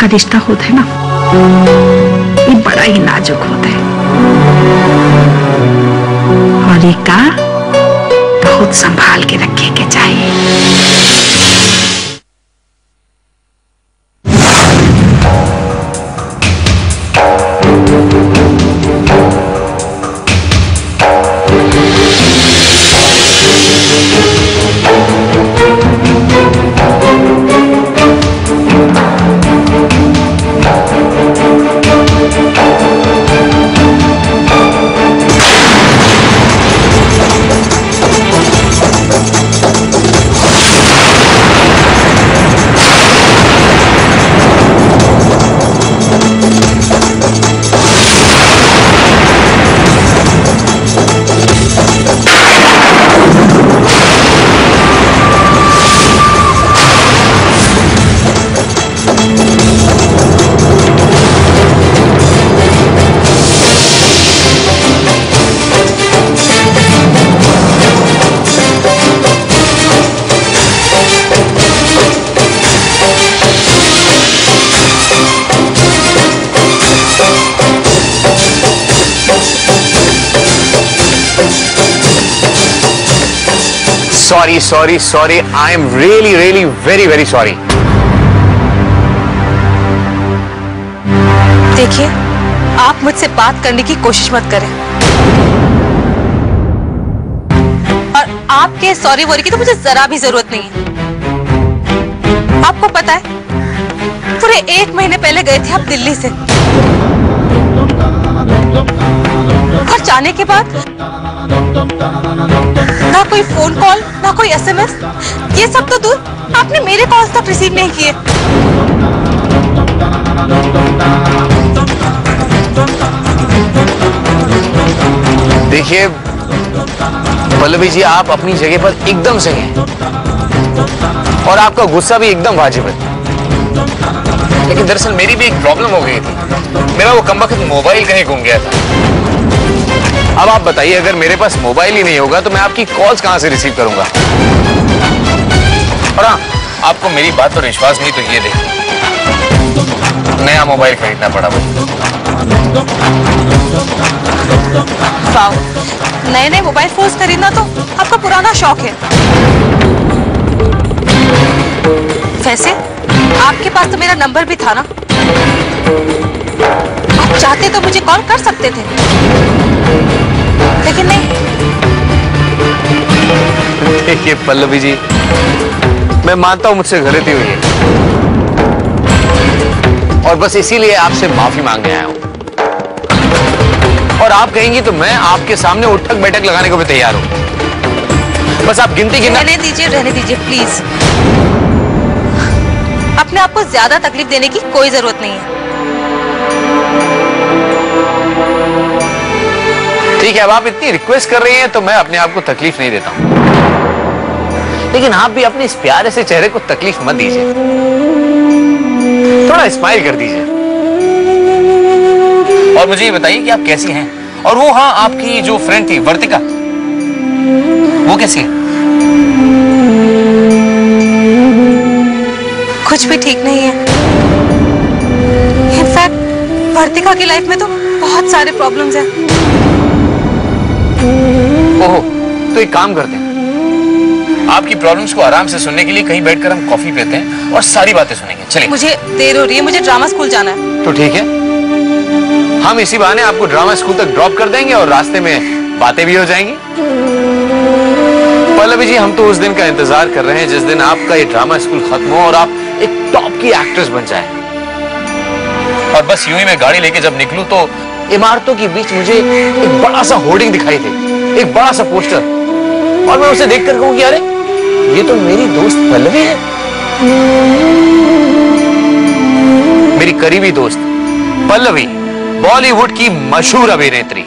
का रिश्ता होता है ना, ये बड़ा ही नाजुक होता है और एक का बहुत संभाल के रखे के चाहिए। Sorry. I am really very sorry. देखिए, आप मुझसे बात करने की कोशिश मत करें। और आपके सॉरी वॉरी की तो मुझे जरा भी जरूरत नहीं है। आपको पता है, पूरे 1 महीने पहले गए थे आप दिल्ली से, और जाने के बाद ना कोई फोन कॉल, ना कोई SMS, ये सब तो दूर, आपने मेरे कॉल्स तक रिसीव नहीं किए। देखिए पल्लवी जी, आप अपनी जगह पर एकदम सही हैं और आपका गुस्सा भी एकदम वाजिब है, लेकिन दरअसल मेरी भी एक प्रॉब्लम हो गई थी। मेरा वो कमबख्त मोबाइल कहीं गुम गया था। अब आप बताइए, अगर मेरे पास मोबाइल ही नहीं होगा तो मैं आपकी कॉल्स कहां से रिसीव करूंगा? और हाँ, आपको मेरी बात पर विश्वास नहीं तो ये देखिए, नया मोबाइल खरीदना पड़ा मुझे। नए मोबाइल फोन्स खरीदना तो आपका पुराना शौक है। वैसे आपके पास तो मेरा नंबर भी था ना, आप चाहते तो मुझे कॉल कर सकते थे, लेकिन नहीं। देखिए पल्लवी जी, मैं मानता हूं मुझसे गलती हुई है और बस इसीलिए आपसे माफी मांगने आया हूं। और आप कहेंगी तो मैं आपके सामने उठक बैठक लगाने को भी तैयार हूं। बस आप गिनती गिनना। रहने दीजिए प्लीज। अपने आप को ज्यादा तकलीफ देने की कोई जरूरत नहीं है। ठीक है, अब आप इतनी रिक्वेस्ट कर रही हैं तो मैं अपने आप को तकलीफ नहीं देता हूं, लेकिन आप भी अपने इस प्यारे से चेहरे को तकलीफ मत दीजिए, थोड़ा स्माइल कर दीजिए। और मुझे ये बताइए कि आप कैसी हैं? और वो, हाँ, आपकी जो फ्रेंड थी वर्तिका, वो कैसी है? कुछ भी ठीक नहीं है। इनफैक्ट वर्तिका की लाइफ में तो बहुत सारे प्रॉब्लम्स हैं। ओहो, तो एक काम करते हैं, आपकी प्रॉब्लम्स को आराम से सुनने के लिए कहीं बैठकर हम कॉफी पीते हैं और सारी बातें सुनेंगे। चलिए। मुझे देर हो रही है, मुझे ड्रामा स्कूल जाना है। तो ठीक है, हम इसी बहाने आपको ड्रामा स्कूल तक ड्रॉप कर देंगे और रास्ते में बातें भी हो जाएंगी। पल्लवी जी, हम तो उस दिन का इंतजार कर रहे हैं जिस दिन आपका ये ड्रामा स्कूल खत्म हो और आप एक टॉप की एक्ट्रेस बन जाए। और बस यूं ही मैं गाड़ी लेके जब निकलूं तो इमारतों के बीच मुझे एक बड़ा सा होर्डिंग दिखाई दे, एक बड़ा सा पोस्टर, और मैं उसे देखकर कहूं कि अरे ये तो मेरी दोस्त पल्लवी है, मेरी करीबी दोस्त पल्लवी, बॉलीवुड की मशहूर अभिनेत्री।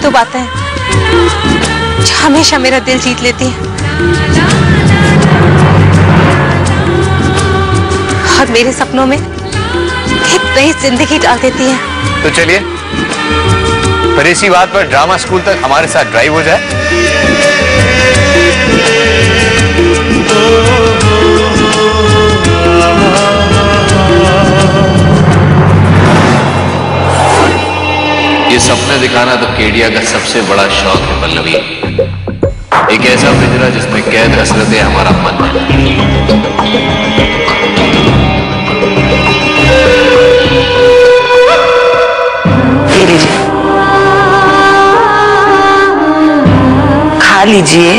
दो बातें हैं जो हमेशा मेरा दिल जीत लेती हैं और मेरे सपनों में एक नई जिंदगी डाल देती हैं। तो चलिए फिर इसी बात पर ड्रामा स्कूल तक हमारे साथ ड्राइव हो जाए। ये सपने दिखाना तो केडिया का सबसे बड़ा शौक है पल्लवी। एक ऐसा पिंजरा जिसमें कैद हसरतें हमारा मन है। ये लीजिए, खा लीजिए।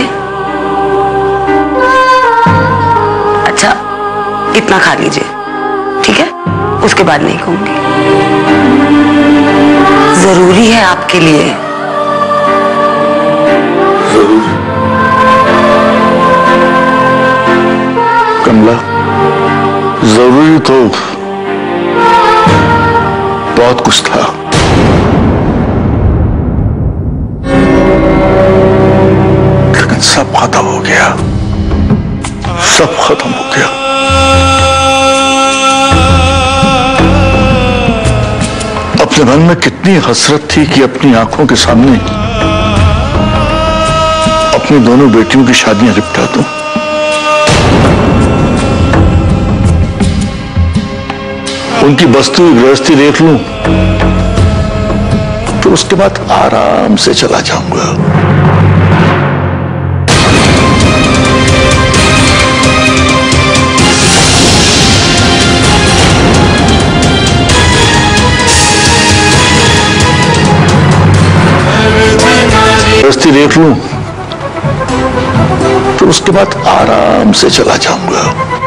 अच्छा, इतना खा लीजिए, ठीक है? उसके बाद नहीं खाऊंगी। जरूरी है आपके लिए। जरूर कमला, जरूरी तो बहुत कुछ था। लेकिन सब खत्म हो गया, सब खत्म हो गया। अपने मन में कितनी हसरत थी कि अपनी आंखों के सामने अपनी दोनों बेटियों की शादियां निपटा दूं। उनकी बस्ती गृहस्थी देख लूं, तो उसके बाद आराम से चला जाऊंगा। गृहस्थी देख लूं, तो उसके बाद आराम से चला जाऊंगा।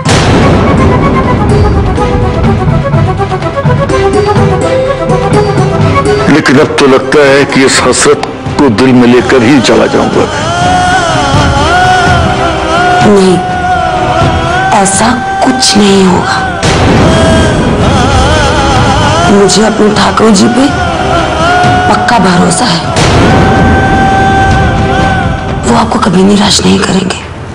लेकिन अब तो लगता है कि इस हसरत को दिल में लेकर ही चला जाऊंगा। नहीं, ऐसा कुछ नहीं होगा। मुझे अपने ठाकुर जी पे पक्का भरोसा है। वो आपको कभी निराश नहीं करेंगे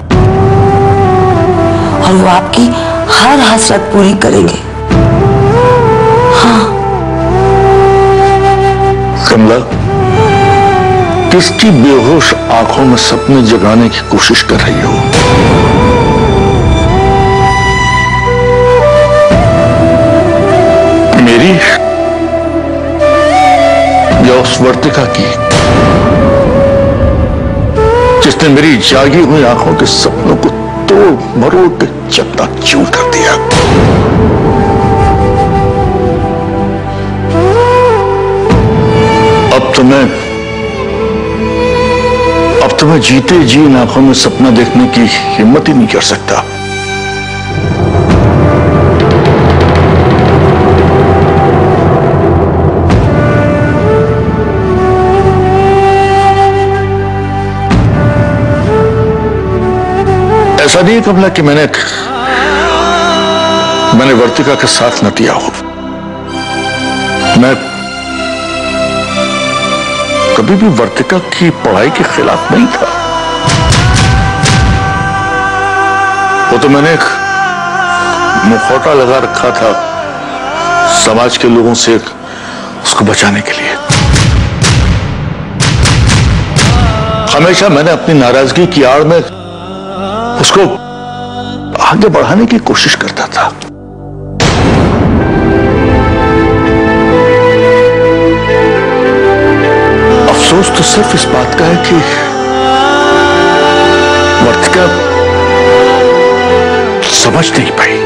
और वो आपकी हर हसरत पूरी करेंगे। हाँ। कमला, किसकी बेहोश आंखों में सपने जगाने की कोशिश कर रही हो? मेरी या उस वर्तिका की जिसने मेरी जागी हुई आंखों के सपनों को तोड़ मरोड़ के चकनाचूर कर दिया? अब तो मैं जीते जी इन आंखों में सपना देखने की हिम्मत ही नहीं कर सकता। ऐसा नहीं है कमला कि मैंने वर्तिका के साथ न दिया हो। मैं कभी भी वर्तिका की पढ़ाई के खिलाफ नहीं था। वो तो मैंने एक मुखौटा लगा रखा था समाज के लोगों से उसको बचाने के लिए। हमेशा मैंने अपनी नाराजगी की आड़ में उसको आगे बढ़ाने की कोशिश करता था। अफसोस तो सिर्फ इस बात का है कि वर्तिका समझ नहीं पाई।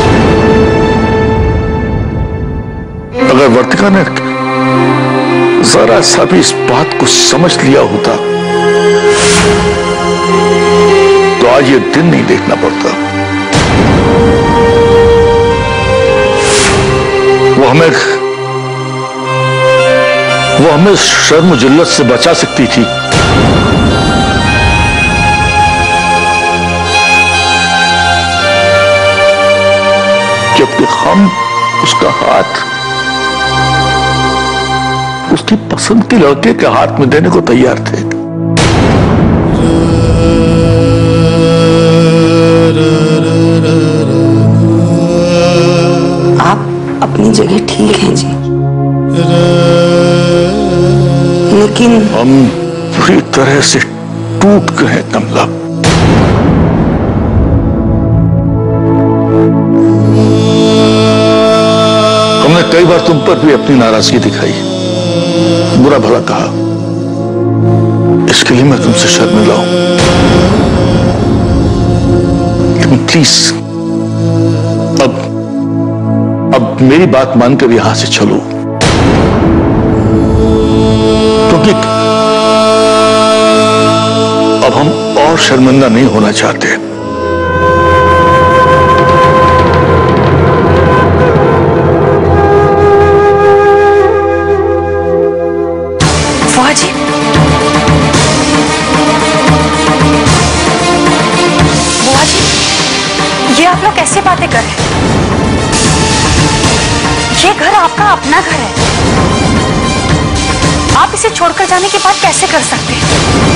अगर वर्तिका ने जरा सा भी इस बात को समझ लिया होता तो आज ये दिन नहीं देखना पड़ता। वो हमें शर्म जिल्लत से बचा सकती थी। जबकि हम उसका हाथ उस उसकी पसंद के लड़के के हाथ में देने को तैयार थे। आप अपनी जगह ठीक हैं जी, लेकिन हम पूरी तरह से टूट गए हैं कमला। हमने कई बार तुम पर भी अपनी नाराजगी दिखाई, बुरा भला कहा, इसके लिए मैं तुमसे शर्मिंदा हूं। लेकिन प्लीज अब मेरी बात मानकर यहां से चलो, क्योंकि अब हम और शर्मिंदा नहीं होना चाहते। फुआ जी, बुआ जी, ये आप लोग कैसे बातें कर रहे हैं? ये घर आपका अपना घर है, आप इसे छोड़कर जाने की बात कैसे कर सकते हैं?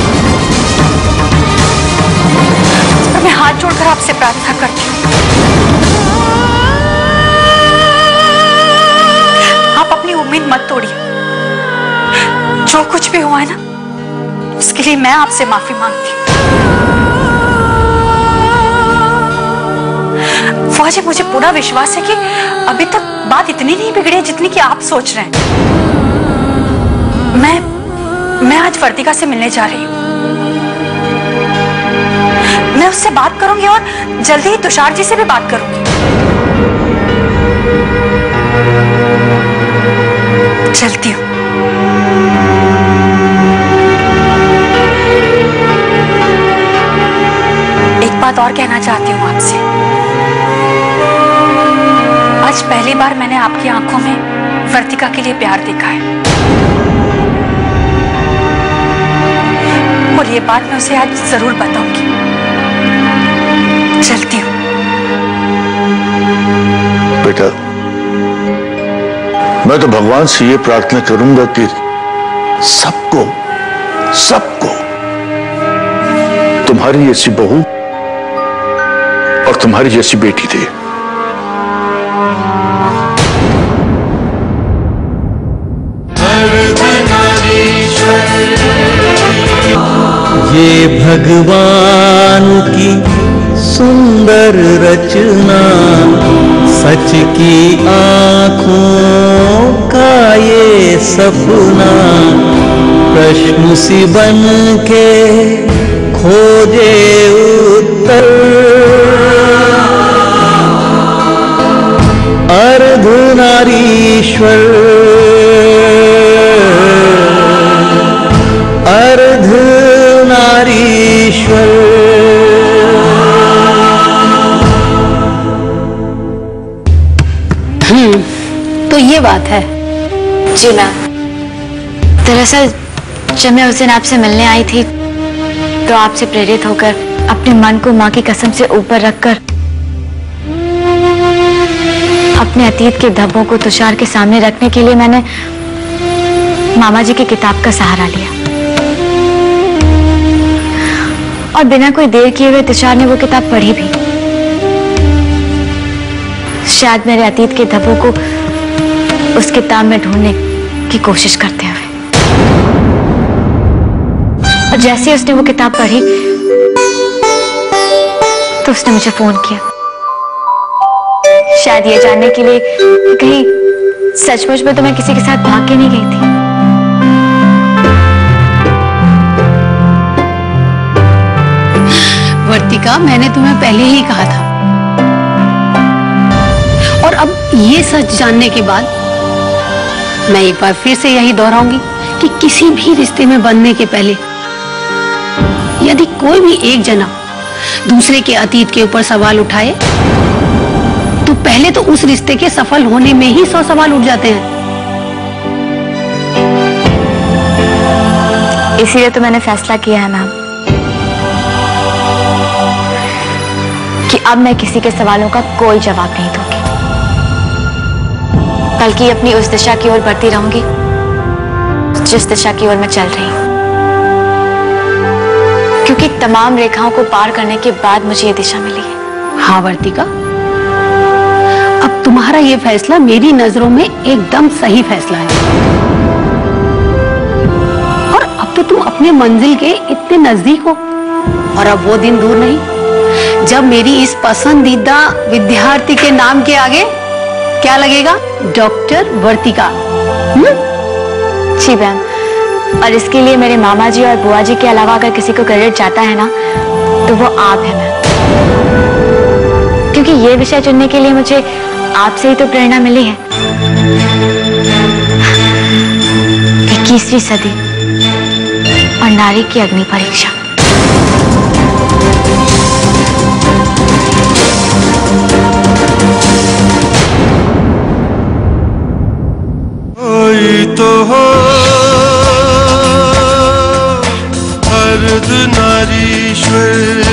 और मैं हाथ जोड़कर आपसे प्रार्थना करती हूँ, आप अपनी उम्मीद मत तोड़िए। जो कुछ भी हुआ है ना, उसके लिए मैं आपसे माफी मांगती हूँ। फुआ जी, मुझे पूरा विश्वास है कि अभी तक बात इतनी नहीं बिगड़ी है जितनी कि आप सोच रहे हैं। मैं आज वर्तिका से मिलने जा रही हूँ। मैं उससे बात करूंगी और जल्दी ही तुषार जी से भी बात करूंगी। चलती हूँ। एक बात और कहना चाहती हूँ आपसे। आज पहली बार मैंने आपकी आंखों में वर्तिका के लिए प्यार देखा है, और ये बात मैं उसे आज जरूर बताऊंगी। चलती हूँ। बेटा, मैं तो भगवान से ये प्रार्थना करूंगा कि सबको तुम्हारी जैसी बहू और तुम्हारी जैसी बेटी दे। ये भगवान की सुंदर रचना, सच की आंखों का ये सपना, प्रश्न सी बन के खोजे उत्तर, अर्धनारीश्वर, अर्धनारीश्वर। तो ये बात है। जी मैम। दरअसल जब मैं उस दिन आपसे मिलने आई थी तो आपसे प्रेरित होकर अपने मन को माँ की कसम से ऊपर रखकर अपने अतीत के धब्बों को तुषार के सामने रखने के लिए मैंने मामा जी की किताब का सहारा लिया, और बिना कोई देर किए हुए तुषार ने वो किताब पढ़ी भी। शायद मेरे अतीत के धब्बों को उस किताब में ढूंढने की कोशिश करते हुए। और जैसे ही उसने वो किताब पढ़ी तो उसने मुझे फोन किया, शायद ये जानने के लिए कि कहीं सचमुच में तो मैं किसी के साथ भाग के नहीं गई थी। वर्तिका, मैंने तुम्हें पहले ही कहा था, और अब ये सच जानने के बाद मैं एक बार फिर से यही दोहराऊंगी कि किसी भी रिश्ते में बंधने के पहले यदि कोई भी एक जना दूसरे के अतीत के ऊपर सवाल उठाए तो पहले तो उस रिश्ते के सफल होने में ही 100 सवाल उठ जाते हैं। इसीलिए तो मैंने फैसला किया है मैम कि अब मैं किसी के सवालों का कोई जवाब नहीं दूंगी, बल्कि अपनी उस दिशा की ओर बढ़ती रहूंगी जिस दिशा की ओर मैं चल रही हूँ, क्योंकि तमाम रेखाओं को पार करने के बाद मुझे ये दिशा मिली है। हाँ वर्तिका, अब तुम्हारा ये फैसला मेरी नजरों में एकदम सही फैसला है। और अब तो तुम अपने मंजिल के इतने नजदीक हो, और अब वो दिन दूर नहीं जब मेरी इस पसंदीदा विद्यार्थी के नाम के आगे क्या लगेगा? डॉक्टर वर्तिका। जी मैम, और इसके लिए मेरे मामा जी और बुआ जी के अलावा अगर किसी को क्रेडिट जाता है ना, तो वो आप हैं मैम, क्योंकि ये विषय चुनने के लिए मुझे आपसे ही तो प्रेरणा मिली है। 21वीं सदी और नारी की अग्नि परीक्षा। कोई तो हो अर्धनारीश्वर।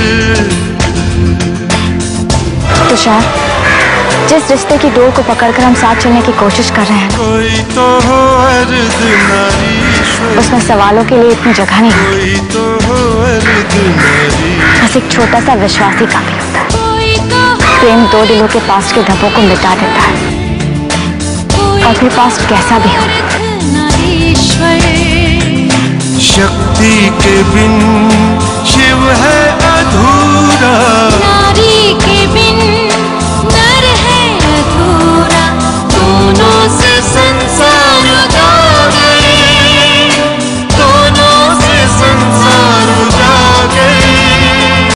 तुषार, जिस रिश्ते की डोर को पकड़कर हम साथ चलने की कोशिश कर रहे हैं, कोई तो हो अर्धनारीश्वर। उसमें सवालों के लिए इतनी जगह नहीं होती। कोई तो हो अर्धनारीश्वर। बस एक छोटा सा विश्वास ही काफी होता है। प्रेम दो दिलों के पास के धब्बों को मिटा देता है, और फिर पास कैसा भी हो। शक्ति के बिन